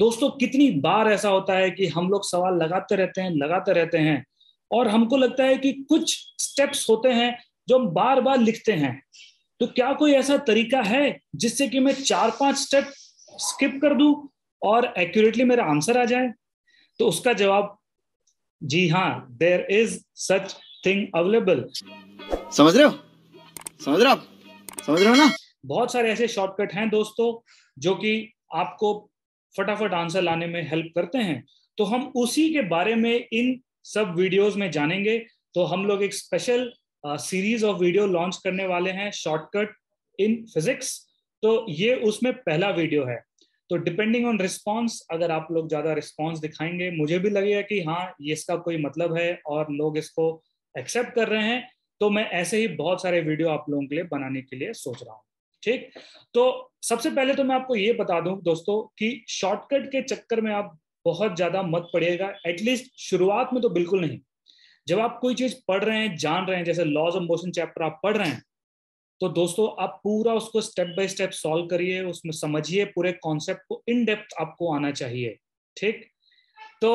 दोस्तों कितनी बार ऐसा होता है कि हम लोग सवाल लगाते रहते हैं और हमको लगता है कि कुछ स्टेप्स होते हैं जो हम बार बार लिखते हैं। तो क्या कोई ऐसा तरीका है जिससे कि मैं 4-5 स्टेप स्किप कर दूं और एक्यूरेटली मेरा आंसर आ जाए? तो उसका जवाब जी हाँ, there is such thing available. समझ रहे हो? समझ रहे हो आप? समझ रहे हो ना? बहुत सारे ऐसे शॉर्टकट हैं दोस्तों जो कि आपको फटाफट आंसर लाने में हेल्प करते हैं। तो हम उसी के बारे में इन सब वीडियोस में जानेंगे। तो हम लोग एक special series of video launch करने वाले हैं, शॉर्टकट इन फिजिक्स। तो ये उसमें पहला वीडियो है। तो डिपेंडिंग ऑन रिस्पॉन्स, अगर आप लोग ज्यादा रिस्पॉन्स दिखाएंगे, मुझे भी लगेगा कि हाँ ये इसका कोई मतलब है और लोग इसको एक्सेप्ट कर रहे हैं, तो मैं ऐसे ही बहुत सारे वीडियो आप लोगों के लिए बनाने के लिए सोच रहा हूँ। ठीक। तो सबसे पहले तो मैं आपको ये बता दूं दोस्तों कि शॉर्टकट के चक्कर में आप बहुत ज्यादा मत पड़िएगा, एटलीस्ट शुरुआत में तो बिल्कुल नहीं। जब आप कोई चीज पढ़ रहे हैं, जान रहे हैं, जैसे लॉज ऑफ मोशन चैप्टर आप पढ़ रहे हैं, तो दोस्तों आप पूरा उसको स्टेप बाय स्टेप सॉल्व करिए, उसमें समझिए, पूरे कॉन्सेप्ट को इन डेप्थ आपको आना चाहिए। ठीक। तो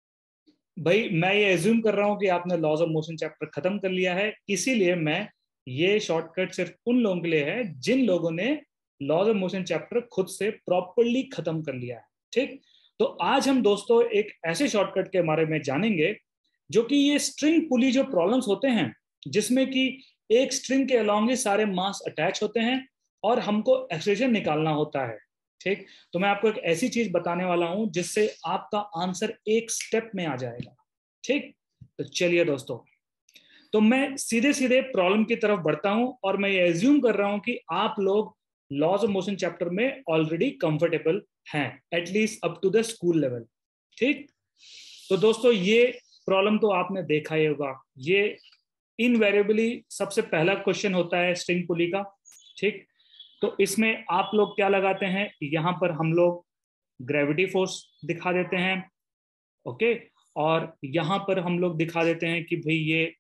भाई मैं ये एज्यूम कर रहा हूं कि आपने लॉज ऑफ मोशन चैप्टर खत्म कर लिया है, इसीलिए मैं ये शॉर्टकट सिर्फ उन लोगों के लिए है जिन लोगों ने लॉज ऑफ मोशन चैप्टर खुद से प्रॉपरली खत्म कर लिया है। ठीक। तो आज हम दोस्तों एक ऐसे शॉर्टकट के बारे में जानेंगे जो कि ये स्ट्रिंग पुली जो प्रॉब्लम्स होते हैं, जिसमें कि एक स्ट्रिंग के अलोंग ही सारे मास अटैच होते हैं और हमको एक्सप्रेशन निकालना होता है। ठीक। तो मैं आपको एक ऐसी चीज बताने वाला हूं जिससे आपका आंसर एक स्टेप में आ जाएगा। ठीक। तो चलिए दोस्तों, तो मैं सीधे सीधे प्रॉब्लम की तरफ बढ़ता हूं और मैं ये एज्यूम कर रहा हूं कि आप लोग लॉज ऑफ मोशन चैप्टर में ऑलरेडी कंफर्टेबल हैं, at least up to the school level. ठीक। तो दोस्तों ये प्रॉब्लम तो आपने देखा ही होगा। ये इनवेरिएबली सबसे पहला क्वेश्चन होता है स्ट्रिंग पुली का। ठीक। तो इसमें आप लोग क्या लगाते हैं, यहां पर हम लोग ग्रेविटी फोर्स दिखा देते हैं। ओके। और यहां पर हम लोग दिखा देते हैं कि भाई ये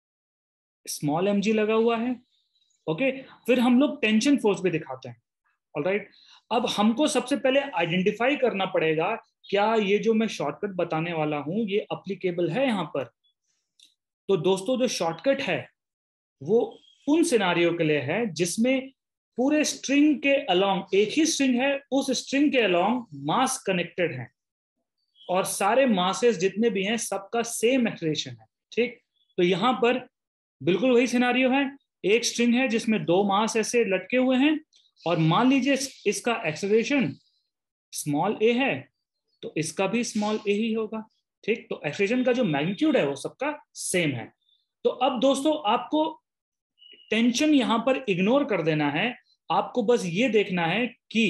स्मॉल एम जी लगा हुआ है। ओके। फिर हम लोग टेंशन फोर्स भी दिखाते हैं। ऑलराइट। अब हमको सबसे पहले आइडेंटिफाई करना पड़ेगा क्या ये जो मैं शॉर्टकट बताने वाला हूं ये अप्लीकेबल है यहां पर। तो दोस्तों जो शॉर्टकट है वो उन सिनारियों के लिए है जिसमें पूरे स्ट्रिंग के अलोंग, एक ही स्ट्रिंग है, उस स्ट्रिंग के अलोंग मास कनेक्टेड है और सारे मासेस जितने भी हैं सबका सेम एक्सलेरेशन है। ठीक। तो यहां पर बिल्कुल वही सिनारियो है, एक स्ट्रिंग है जिसमें दो मास ऐसे लटके हुए हैं और मान लीजिए इसका एक्सेलरेशन स्मॉल ए है तो इसका भी स्मॉल ए ही होगा। ठीक। तो एक्सेलरेशन का जो मैग्नीट्यूड है वो सबका सेम है। तो अब दोस्तों आपको टेंशन यहां पर इग्नोर कर देना है, आपको बस ये देखना है कि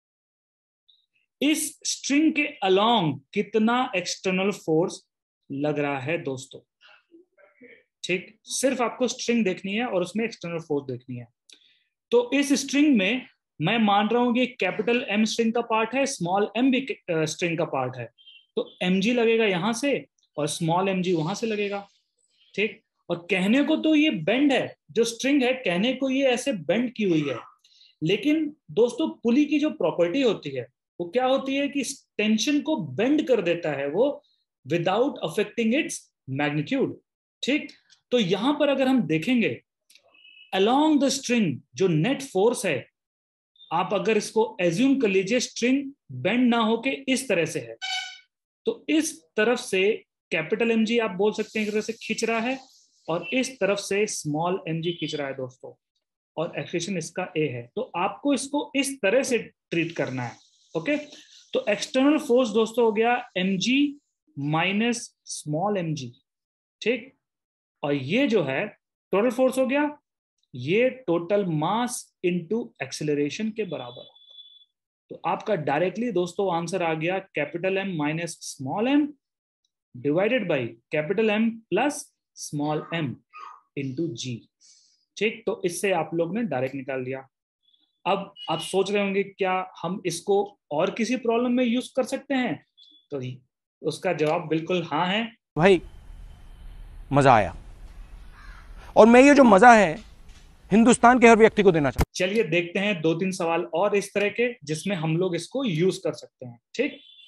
इस स्ट्रिंग के अलोंग कितना एक्सटर्नल फोर्स लग रहा है दोस्तों। ठीक। सिर्फ आपको स्ट्रिंग देखनी है और उसमें एक्सटर्नल फोर्स देखनी है। तो इस स्ट्रिंग में मैं मान रहा हूं कि कैपिटल एम स्ट्रिंग का पार्ट है, स्मॉल एम भी स्ट्रिंग का पार्ट है। तो एम जी लगेगा यहां से और स्मॉल एम जी वहां से लगेगा। ठीक। और कहने को तो ये बेंड है, जो स्ट्रिंग है कहने को ये ऐसे बेंड की हुई है, लेकिन दोस्तों पुली की जो प्रॉपर्टी होती है वो क्या होती है कि टेंशन को बेंड कर देता है वो, विदाउट अफेक्टिंग इट्स मैग्नीट्यूड। ठीक। तो यहां पर अगर हम देखेंगे अलोंग द स्ट्रिंग जो नेट फोर्स है, आप अगर इसको एज्यूम कर लीजिए स्ट्रिंग बेंड ना होके इस तरह से है, तो इस तरफ से कैपिटल एम जी आप बोल सकते हैं एक तरह से खींच रहा है और इस तरफ से स्मॉल एम जी खींच रहा है दोस्तों, और एक्सेलरेशन इसका ए है। तो आपको इसको इस तरह से ट्रीट करना है। ओके। तो एक्सटर्नल फोर्स दोस्तों हो गया m g minus small m g. ठीक। और ये जो है टोटल फोर्स हो गया, ये टोटल मास इनटू एक्सेलरेशन के बराबर। तो आपका डायरेक्टली दोस्तों आंसर आ गया capital M minus small m divided by capital M plus small m into g. ठीक। तो इससे आप लोग ने डायरेक्ट निकाल दिया। अब आप सोच रहे होंगे क्या हम इसको और किसी प्रॉब्लम में यूज कर सकते हैं, तो उसका जवाब बिल्कुल हाँ है भाई। मजा आया और मैं ये जो मजा है हिंदुस्तान के हर व्यक्ति को देना चाहता हूं। चलिए देखते हैं 2-3 सवाल और इस तरह के जिसमें हम लोग इसको यूज कर सकते हैं। ठीक।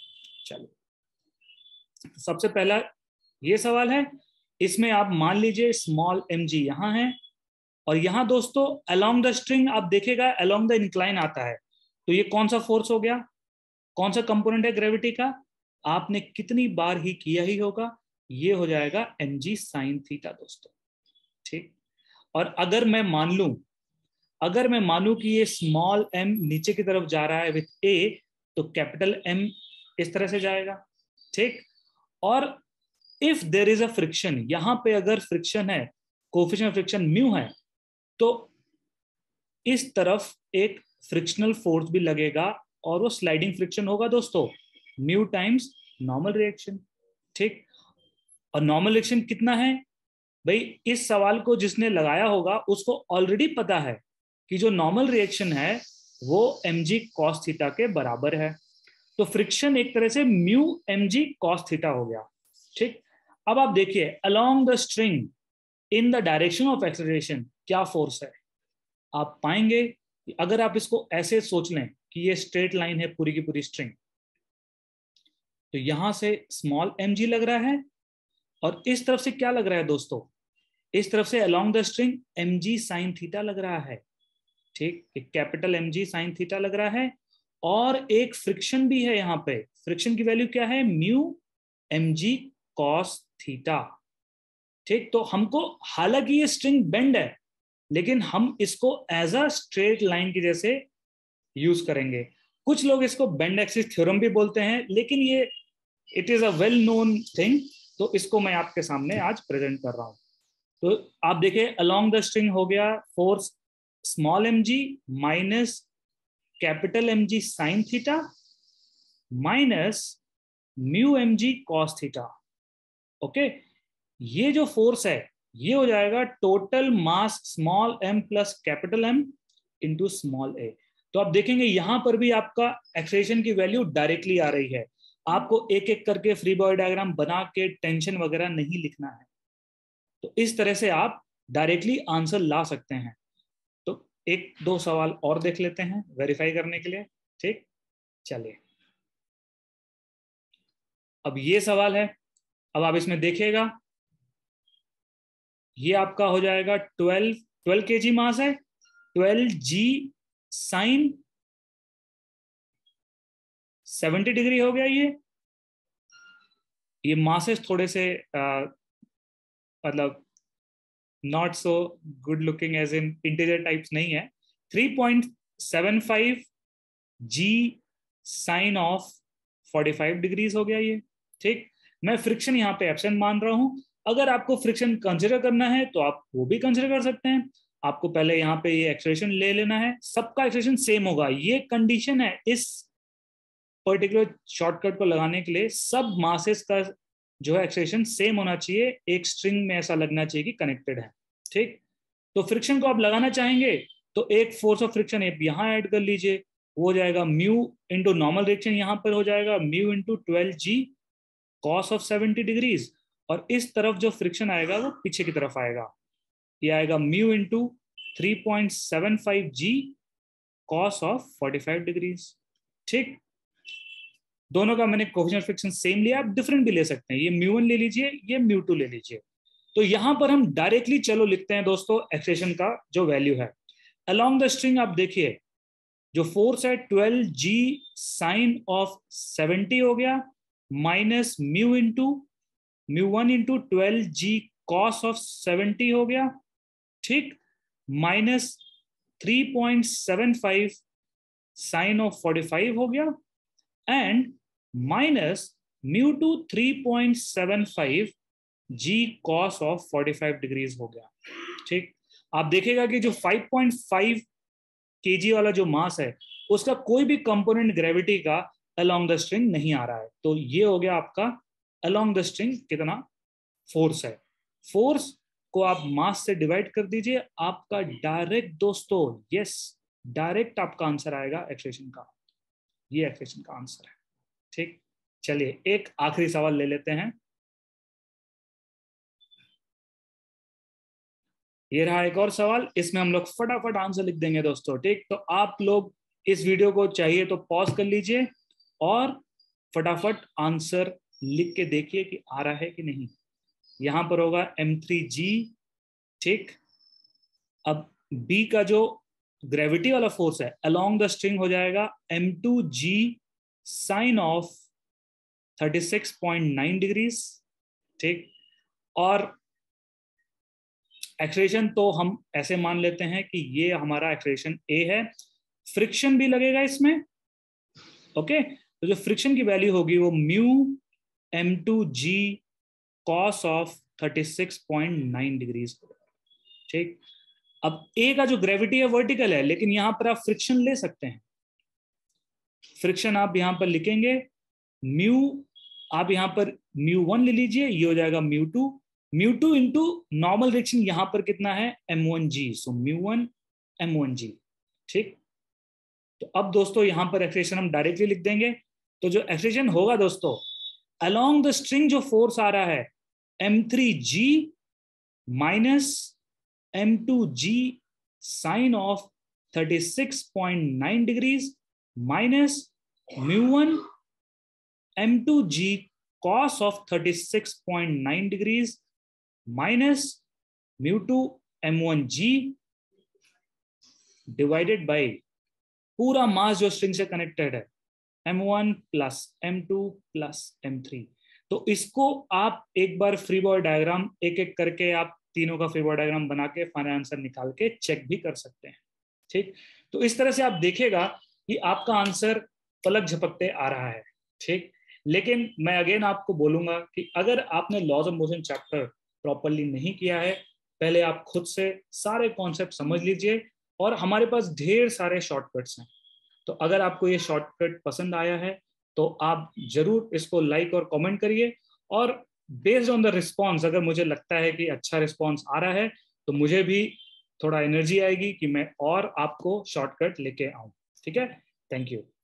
चलो सबसे पहला ये सवाल है, इसमें आप मान लीजिए स्मॉल mg यहां है और यहां दोस्तों अलोंग द स्ट्रिंग आप देखेगा अलोंग द इंक्लाइन आता है, तो ये कौन सा फोर्स हो गया, कौन सा कंपोनेंट है ग्रेविटी का, आपने कितनी बार ही किया ही होगा, ये हो जाएगा mg sin थीटा दोस्तों। ठीक, और अगर मैं मानूं कि ये स्मॉल m नीचे की तरफ जा रहा है विथ a, तो कैपिटल M इस तरह से जाएगा। ठीक, और if there is a friction, यहां पे अगर फ्रिक्शन है, कोएफिशिएंट ऑफ फ्रिक्शन म्यू है, तो इस तरफ एक फ्रिक्शनल फोर्स भी लगेगा और वो स्लाइडिंग फ्रिक्शन होगा दोस्तों, म्यू टाइम्स नॉर्मल रिएक्शन। ठीक, और नॉर्मल रिएक्शन कितना है भाई, इस सवाल को जिसने लगाया होगा उसको ऑलरेडी पता है कि जो नॉर्मल रिएक्शन है वो mg cos थीटा के बराबर है, तो फ्रिक्शन एक तरह से म्यू mg cos थीटा हो गया। ठीक, अब आप देखिए along the string in the direction of acceleration क्या फोर्स है, आप पाएंगे कि अगर आप इसको ऐसे सोच लें कि ये स्ट्रेट लाइन है पूरी की पूरी स्ट्रिंग, तो यहां से स्मॉल mg लग रहा है और इस तरफ से क्या लग रहा है दोस्तों, इस तरफ से along the string mg sin theta लग रहा है। ठीक, एक कैपिटल mg sin थीटा लग रहा है और एक फ्रिक्शन भी है, यहां पे फ्रिक्शन की वैल्यू क्या है, म्यू mg cos थीटा। ठीक, तो हमको हालांकि ये स्ट्रिंग बेंड है लेकिन हम इसको एज अ स्ट्रेट लाइन की जैसे यूज करेंगे। कुछ लोग इसको बेंड एक्सिस थ्योरम भी बोलते हैं, लेकिन ये it is a well known thing, तो इसको मैं आपके सामने आज प्रेजेंट कर रहा हूं। तो आप देखिए अलोंग द स्ट्रिंग हो गया force small mg minus capital mg sin theta minus mu mg cos theta. Okay, ये जो फोर्स है ये हो जाएगा total mass small m plus capital M into small a। तो आप देखेंगे यहां पर भी आपका एक्सेलरेशन की वैल्यू डायरेक्टली आ रही है, आपको एक एक करके फ्री बॉडी डायग्राम बना के टेंशन वगैरह नहीं लिखना है, तो इस तरह से आप डायरेक्टली आंसर ला सकते हैं। तो एक दो सवाल और देख लेते हैं वेरीफाई करने के लिए। ठीक, चलिए अब ये सवाल है, अब आप इसमें देखिएगा ये आपका हो जाएगा 12 kg मास है, 12g साइन 70 डिग्री हो गया। ये मासेस थोड़े से मतलब not so good looking as in integer types नहीं है। 3.75 g साइन ऑफ 45 डिग्रीज हो गया ये। ठीक, मैं फ्रिक्शन यहाँ पे एब्सेंट मान रहा हूं, अगर आपको फ्रिक्शन कंसिडर करना है तो आप वो भी कंसिडर कर सकते हैं। आपको पहले यहाँ पे ये एक्सेलरेशन ले लेना है, सबका एक्सेलरेशन सेम होगा, ये कंडीशन है इस पर्टिकुलर शॉर्टकट को लगाने के लिए, सब मासेस का जो है एक्सेलरेशन सेम होना चाहिए, एक स्ट्रिंग में ऐसा लगना चाहिए कि कनेक्टेड है। ठीक, तो फ्रिक्शन को आप लगाना चाहेंगे तो एक फोर्स ऑफ फ्रिक्शन आप यहाँ ऐड कर लीजिए, वो हो जाएगा म्यू इंटू नॉर्मल रिएक्शन यहाँ पर हो जाएगा mu into 12g cos of 70 degrees, और इस तरफ जो फ्रिक्शन आएगा वो पीछे की तरफ आएगा, ये आएगा mu into 3.75g cos of 45 degrees. ठीक, दोनों का मैंने कोएफिशिएंट ऑफ फ्रिक्शन सेम लिया, आप डिफरेंट भी ले सकते हैं, ये म्यू1 ले लीजिए, ये म्यू2 ले लीजिए। तो यहां पर हम डायरेक्टली चलो लिखते हैं दोस्तों एक्सेलरेशन का जो वैल्यू है अलोंग द स्ट्रिंग। आप देखिए जो फोर्स है 12g साइन ऑफ 70 हो गया minus mu one into 12g cos of 70 हो गया। ठीक, माइनस 3.75 साइन ऑफ 45 हो गया and minus mu two 3.75 g cos of 45 degrees हो गया। ठीक, आप देखेगा कि जो 5.5 kg वाला जो मास है उसका कोई भी कंपोनेंट ग्रेविटी का अलोंग द स्ट्रिंग नहीं आ रहा है, तो ये हो गया आपका अलोंग द स्ट्रिंग कितना फोर्स है। फोर्स को आप मास से डिवाइड कर दीजिए, आपका डायरेक्ट दोस्तों यस डायरेक्ट आपका आंसर आएगा एक्सेलरेशन का, ये एक्सेलरेशन का आंसर है। ठीक, चलिए एक आखिरी सवाल ले लेते हैं, ये रहा एक और सवाल, इसमें हम लोग फटाफट आंसर लिख देंगे दोस्तों। ठीक, तो आप लोग इस वीडियो को चाहिए तो पॉज कर लीजिए और फटाफट आंसर लिख के देखिए कि आ रहा है कि नहीं। यहां पर होगा m3g, ठीक। अब B का जो ग्रेविटी वाला फोर्स है अलोंग द स्ट्रिंग हो जाएगा m2g साइन ऑफ 36.9 डिग्रीज, ठीक। और एक्सेलरेशन तो हम ऐसे मान लेते हैं कि ये हमारा एक्सेलरेशन A है। फ्रिक्शन भी लगेगा इसमें, ओके। तो जो फ्रिक्शन की वैल्यू होगी वो mu m2g cos of 36.9 degrees, ठीक। अब ए का जो ग्रेविटी है वर्टिकल है, लेकिन यहां पर आप फ्रिक्शन ले सकते हैं। फ्रिक्शन आप यहां पर लिखेंगे म्यू, आप यहां पर μ1 ले लीजिए, ये हो जाएगा μ2 इंटू नॉर्मल रिएक्शन यहां पर कितना है m1g, सो μ1 m1g, ठीक। तो अब दोस्तों यहां पर एक्सेलरेशन हम डायरेक्टली लिख देंगे। तो जो एक्सेलरेशन होगा दोस्तों अलोंग द स्ट्रिंग जो फोर्स आ रहा है m3g minus m2g sine of 36.9 degrees minus μ1 m2g cos of 36.9 degrees minus μ2 m1g divided by पूरा मास जो स्ट्रिंग से कनेक्टेड है m1 plus m2 plus m3। तो इसको आप एक बार फ्री बॉडी डायग्राम एक एक करके आप तीनों का फ्री बॉडी डायग्राम बना के फाइनल आंसर निकाल के चेक भी कर सकते हैं, ठीक। तो इस तरह से आप देखेगा कि आपका आंसर पलक झपकते आ रहा है, ठीक। लेकिन मैं अगेन आपको बोलूंगा कि अगर आपने laws of motion chapter properly नहीं किया है, पहले आप खुद से सारे कॉन्सेप्ट समझ लीजिए, और हमारे पास ढेर सारे शॉर्टकट्स हैं। तो अगर आपको ये शॉर्टकट पसंद आया है तो आप जरूर इसको लाइक और कमेंट करिए, और बेस्ड ऑन द रिस्पॉन्स अगर मुझे लगता है कि अच्छा रिस्पॉन्स आ रहा है तो मुझे भी थोड़ा एनर्जी आएगी कि मैं और आपको शॉर्टकट लेके आऊं, ठीक है। Thank you.